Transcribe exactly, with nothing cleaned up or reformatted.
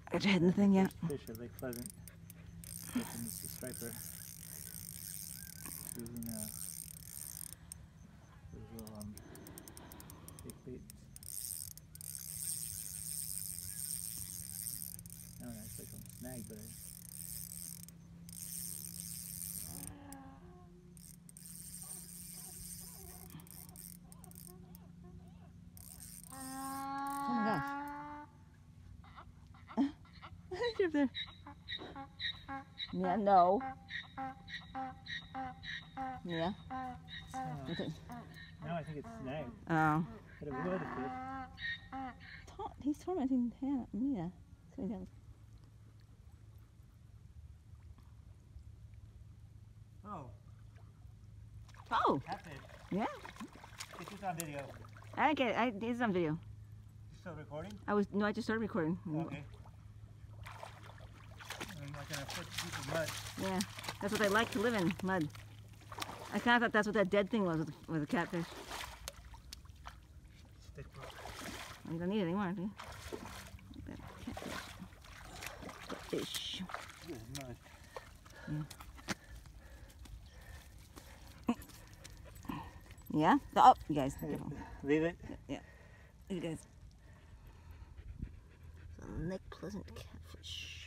Got your head in the thing, yeah. Fish at Lake Pleasant. This is the striper. Using uh, those little um, big baits. I don't know, it's like a snag, but I Oh my gosh. You're up there. Yeah, no. Yeah. uh, now I think it's snagged. Oh. But it would if it. Ta- He's tormenting Hannah. Mia. Sitting down. Oh, Oh. catfish. Yeah. Get this on video. I didn't get it. I, it's on video. You still recording? I was no. I just started recording. Okay. I'm not gonna put deep in mud. Yeah. That's what they like to live in, mud. I kind of thought that's what that dead thing was with, with the catfish. Stick rope. You don't need it anymore, do you? That catfish. Catfish. Good mud. Yeah? Oh, you guys. Careful. Leave it. Yeah. You guys. Lake Pleasant catfish.